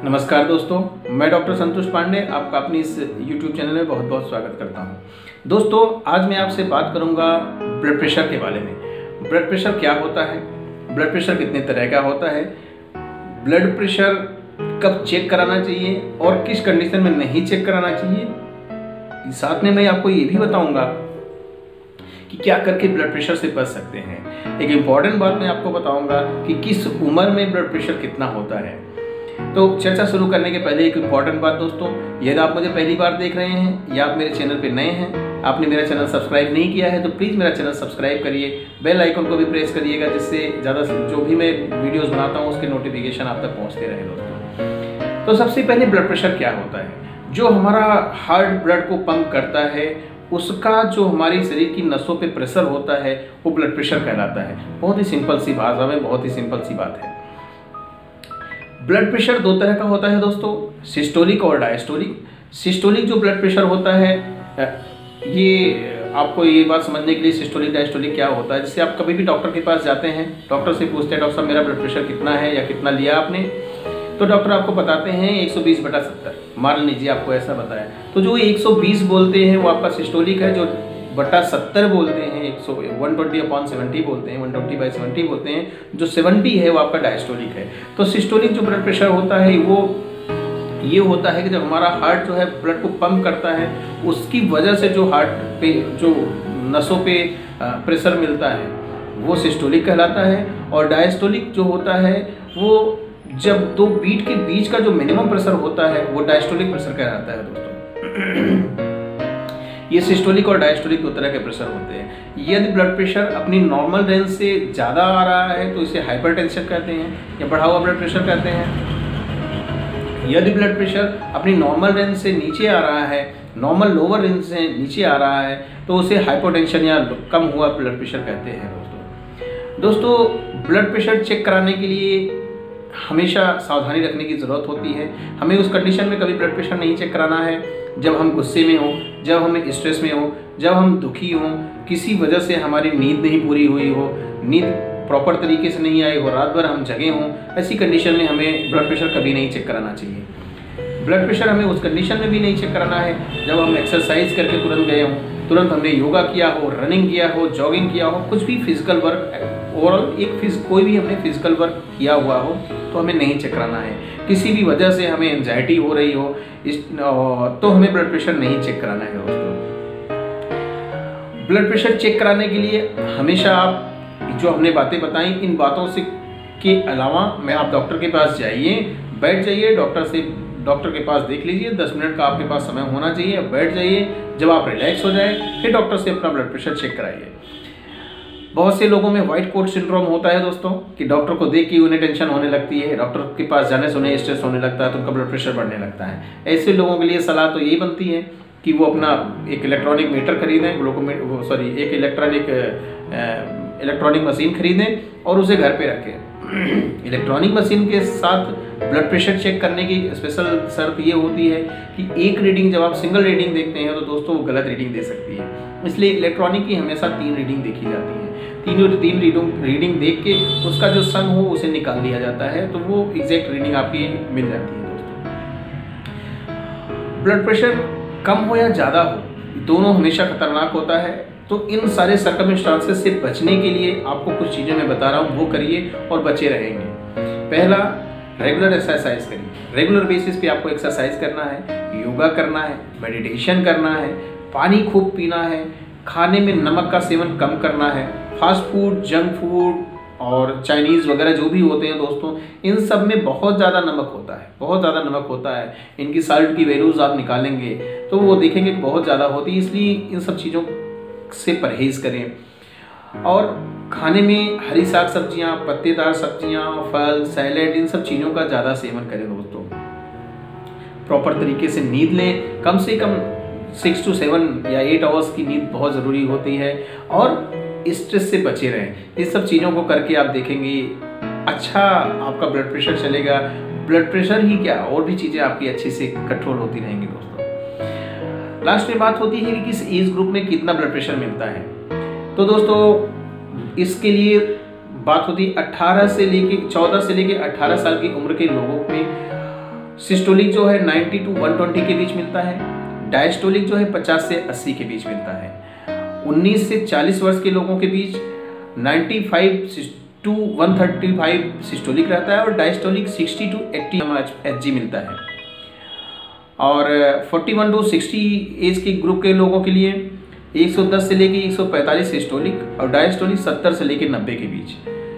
नमस्कार दोस्तों, मैं डॉक्टर संतोष पांडे आपका अपनी इस YouTube चैनल में बहुत बहुत स्वागत करता हूं। दोस्तों, आज मैं आपसे बात करूंगा ब्लड प्रेशर के बारे में। ब्लड प्रेशर क्या होता है, ब्लड प्रेशर कितने तरह का होता है, ब्लड प्रेशर कब चेक कराना चाहिए और किस कंडीशन में नहीं चेक कराना चाहिए। साथ में मैं आपको ये भी बताऊंगा कि क्या करके ब्लड प्रेशर से बच सकते हैं। एक इम्पॉर्टेंट बात मैं आपको बताऊंगा कि किस उम्र में ब्लड प्रेशर कितना होता है। तो चर्चा शुरू करने के पहले एक इम्पॉर्टेंट बात दोस्तों, यदि आप मुझे पहली बार देख रहे हैं या आप मेरे चैनल पे नए हैं, आपने मेरा चैनल सब्सक्राइब नहीं किया है तो प्लीज़ मेरा चैनल सब्सक्राइब करिए, बेल आइकन को भी प्रेस करिएगा जिससे ज़्यादा जो भी मैं वीडियोस बनाता हूँ उसके नोटिफिकेशन आप तक पहुँचते रहे दोस्तों। तो सबसे पहले ब्लड प्रेशर क्या होता है। जो हमारा हार्ट ब्लड को पंप करता है उसका जो हमारी शरीर की नसों पे प्रेशर होता है वो ब्लड प्रेशर कहलाता है। बहुत ही सिंपल सी भाषा में बहुत ही सिंपल सी बात है। ब्लड प्रेशर दो तरह का होता है दोस्तों, सिस्टोलिक और डायस्टोलिक। सिस्टोलिक जो ब्लड प्रेशर होता है, ये आपको ये बात समझने के लिए सिस्टोलिक डायस्टोलिक क्या होता है, जैसे आप कभी भी डॉक्टर के पास जाते हैं, डॉक्टर से पूछते हैं डॉक्टर साहब मेरा ब्लड प्रेशर कितना है या कितना लिया आपने, तो डॉक्टर आपको बताते हैं 120/70, मान लीजिए आपको ऐसा बताया, तो जो 120 बोलते हैं वो आपका सिस्टोलिक है, जो बटा 70 बोलते हैं 120/70 बोलते हैं, 120/70 बोलते हैं, जो 70 है वो आपका डायस्टोलिक है। तो सिस्टोलिक जो ब्लड प्रेशर होता है वो ये होता है कि जब हमारा हार्ट जो है ब्लड को पंप करता है उसकी वजह से जो हार्ट पे जो नसों पे प्रेशर मिलता है वो सिस्टोलिक कहलाता है। और डायस्टोलिक जो होता है वो जब दो बीट के बीच का जो मिनिमम प्रेशर होता है वो डायस्टोलिक प्रेशर कहलाता है दोस्तों। ये सिस्टोलिक और डायस्टोलिक दो तरह के प्रेशर होते हैं। यदि ब्लड प्रेशर अपनी नॉर्मल रेंज से ज़्यादा आ रहा है तो इसे हाइपरटेंशन कहते हैं या बढ़ा हुआ ब्लड प्रेशर कहते हैं। यदि ब्लड प्रेशर अपनी नॉर्मल रेंज से नीचे आ रहा है, नॉर्मल लोअर रेंज से नीचे आ रहा है, तो उसे हाइपोटेंशन या कम हुआ ब्लड प्रेशर कहते हैं दोस्तों। ब्लड प्रेशर चेक कराने के लिए हमेशा सावधानी रखने की ज़रूरत होती है। हमें उस कंडीशन में कभी ब्लड प्रेशर नहीं चेक कराना है जब हम गुस्से में हो, जब हम स्ट्रेस में हो, जब हम दुखी हों, किसी वजह से हमारी नींद नहीं पूरी हुई हो, नींद प्रॉपर तरीके से नहीं आई हो, रात भर हम जगे हों, ऐसी कंडीशन में हमें ब्लड प्रेशर कभी नहीं चेक कराना चाहिए। ब्लड प्रेशर हमें उस कंडीशन में भी नहीं चेक कराना है जब हम एक्सरसाइज करके तुरंत गए हों, तुरंत हमने योगा किया हो, रनिंग किया हो, जॉगिंग किया हो, कुछ भी फिजिकल वर्क ओवरऑल कोई भी हमने फिजिकल वर्क किया हुआ हो तो हमें नहीं चेक कराना है। किसी भी वजह से हमें एंजाइटी हो रही हो तो हमें ब्लड प्रेशर नहीं चेक कराना है दोस्तों। ब्लड प्रेशर चेक कराने के लिए हमेशा आप जो हमने बातें बताई इन बातों से के अलावा मैं आप डॉक्टर के पास जाइए, बैठ जाइए, डॉक्टर के पास देख लीजिए, 10 मिनट का आपके पास समय होना चाहिए, बैठ जाइए, जब आप रिलैक्स हो जाए फिर डॉक्टर से अपना ब्लड प्रेशर चेक कराइए। बहुत से लोगों में व्हाइट कोट सिंड्रोम होता है दोस्तों कि डॉक्टर को देख के उन्हें टेंशन होने लगती है, डॉक्टर के पास जाने से उन्हें स्ट्रेस होने लगता है तो उनका ब्लड प्रेशर बढ़ने लगता है। ऐसे लोगों के लिए सलाह तो यही बनती है कि वो अपना एक इलेक्ट्रॉनिक मीटर खरीदें, एक इलेक्ट्रॉनिक मशीन खरीदें और उसे घर पे रखें। इलेक्ट्रॉनिक मशीन के साथ ब्लड प्रेशर चेक करने की स्पेशल शर्त ये होती है कि एक रीडिंग जब आप सिंगल रीडिंग देखते हैं तो दोस्तों वो गलत रीडिंग दे सकती है, इसलिए इलेक्ट्रॉनिक की हमेशा 3 रीडिंग देखी जाती है। तीन रीडिंग देख के उसका जो सम हो उसे निकाल लिया जाता है तो वो एग्जैक्ट रीडिंग आपकी मिल जाती है दोस्तों। ब्लड प्रेशर कम हो या ज़्यादा हो दोनों हमेशा खतरनाक होता है, तो इन सारे सर्कमस्टांसेस से बचने के लिए आपको कुछ चीज़ें मैं बता रहा हूँ वो करिए और बचे रहेंगे। पहला, रेगुलर एक्सरसाइज करिए। रेगुलर बेसिस पे आपको एक्सरसाइज करना है, योगा करना है, मेडिटेशन करना है, पानी खूब पीना है, खाने में नमक का सेवन कम करना है। फास्ट फूड, जंक फूड और चाइनीज़ वगैरह जो भी होते हैं दोस्तों, इन सब में बहुत ज़्यादा नमक होता है, बहुत ज़्यादा नमक होता है। इनकी साल्ट की वैल्यूज़ आप निकालेंगे तो वो देखेंगे कि बहुत ज़्यादा होती है, इसलिए इन सब चीज़ों से परहेज़ करें। और खाने में हरी साग सब्जियाँ, पत्तेदार सब्जियाँ, फल, सैलेड, इन सब चीज़ों का ज़्यादा सेवन करें दोस्तों। प्रॉपर तरीके से नींद लें, कम से कम 6 to 7 या 8 आवर्स की नींद बहुत ज़रूरी होती है। और स्ट्रेस से बचे रहें। इस सब चीज़ों को करके आप देखेंगे अच्छा आपका ब्लड प्रेशर चलेगा। ब्लड प्रेशर ही क्या और भी चीज़ें आपकी अच्छे से कंट्रोल होती रहेंगी दोस्तों। लास्ट में बात होती है कि किस एज ग्रुप में कितना ब्लड प्रेशर मिलता है। तो दोस्तों इसके लिए बात होती है 14 से लेके 18 साल की उम्र के लोगों में सिस्टोलिक जो है 90 to 120 के बीच मिलता है। डायस्टोलिक जो है 50 से 80 के बीच मिलता है। 19 से 40 वर्ष के लोगों के बीच 95 to 135 सिस्टोलिक रहता है और डायस्टोलिक 60 to 80 Hg मिलता है। और 41 to 60 एज के ग्रुप के लोगों के लिए 110 से लेके 145 सिस्टोलिक और डायस्टोलिक 70 से लेके 90 के बीच।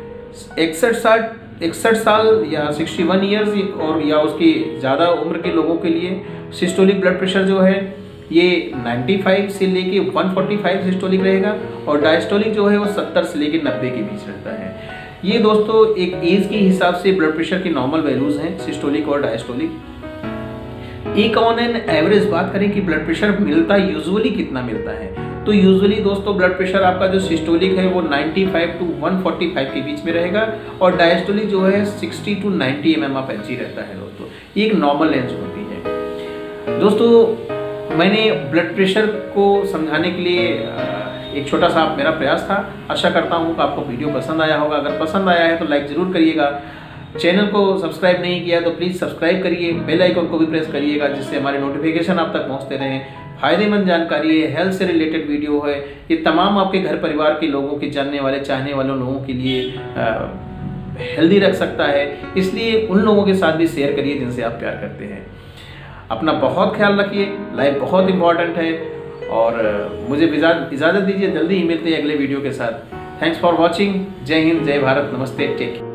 61 साल या 61 ईयर्स और या उसकी ज़्यादा उम्र के लोगों के लिए सिस्टोलिक ब्लड प्रेशर जो है ये 95 से लेके 145 सिस्टोलिक रहेगा और डायस्टोलिक जो है वो 70 से लेके 90 के बीच रहता है। ये दोस्तों एक एज के हिसाब से ब्लड प्रेशर के नॉर्मल वैल्यूज हैं सिस्टोलिक और डायस्टोलिक। एक ऑन एन एवरेज बात करें कि ब्लड प्रेशर मिलता यूजुअली कितना मिलता है, तो यूजुअली दोस्तों ब्लड प्रेशर आपका जो सिस्टोलिक है वो 95 to 145 के बीच में रहेगा और डायस्टोलिक जो है 60 to 90 mmHg रहता है दोस्तों। ये एक नॉर्मल रेंज होती है। दोस्तों मैंने ब्लड प्रेशर को समझाने के लिए एक छोटा सा मेरा प्रयास था। आशा करता हूँ कि आपको वीडियो पसंद आया होगा। अगर पसंद आया है तो लाइक ज़रूर करिएगा। चैनल को सब्सक्राइब नहीं किया तो प्लीज़ सब्सक्राइब करिए, बेल आइकन को भी प्रेस करिएगा जिससे हमारे नोटिफिकेशन आप तक पहुंचते रहें। फायदेमंद जानकारी है, हेल्थ से रिलेटेड वीडियो है, ये तमाम आपके घर परिवार के लोगों के जानने वाले चाहने वाले लोगों के लिए हेल्दी रख सकता है। इसलिए उन लोगों के साथ भी शेयर करिए जिनसे आप प्यार करते हैं। अपना बहुत ख्याल रखिए, लाइफ बहुत इंपॉर्टेंट है और मुझे इजाज़त दीजिए। जल्दी ही मिलते हैं अगले वीडियो के साथ। Thanks for watching. जय हिंद, जय भारत, नमस्ते, टेक केयर।